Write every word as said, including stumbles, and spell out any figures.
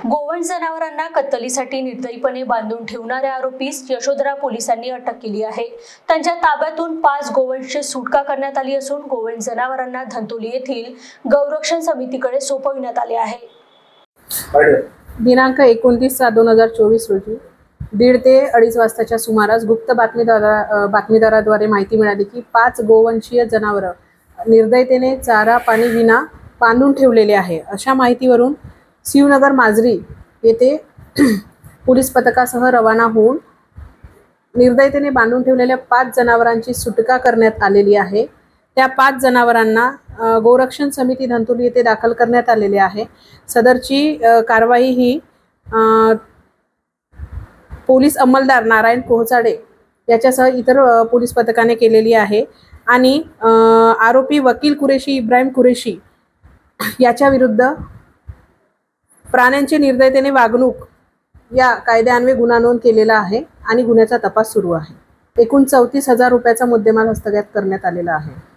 गोवंश जनावरांना कत्तलीसाठी निर्दयीपणे बांधून ठेवणाऱ्या आरोपीस यशोधरा पोलिसांनी अटक केली आहे। त्यांच्या ताब्यातून पाच गोवंशची सुटका करण्यात आली असून गोवंश जनावरांना धंतोली येथील गौरक्षण समितीकडे सोपविण्यात आले आहे। दिनांक एकोणतीस सात दोन हजार चोवीस रोजी दीड ते अडीच वाजताच्या सुमारास गुप्त बातमीदारा बातमीदाराद्वारे माहिती मिळाली की पाच गोवंशीय जनावर निर्दयतेने चारा पाणी विना बांधून ठेवलेले आहे। अशा माहितीवरून शिवनगर माजरी येथे पोलीस पथकासह रवाना होऊन निर्दयतेने बांधून ठेवलेल्या पाच जनावरांची सुटका करण्यात आलेली आहे। त्या पाच जनावरांना गोरक्षण समिती धंतोली येथे दाखल करण्यात आलेले आहे। सदरची कारवाई ही पोलीस अंमलदार नारायण कोहचाडे याच्यासह इतर पोलीस पथकाने केलेली आहे आणि आरोपी वकील कुरेशी इब्राहिम कुरेशी याच्या विरुद्ध प्राण्यांची निर्दयतेने वागणूक या कायद्यान्वये गुन्हा नोंद केलेला आहे आणि गुन्ह्याचा तपास सुरू आहे। एकूण चौतीस हजार रुपयाचा मुद्देमाल हस्तगत करण्यात आलेला आहे।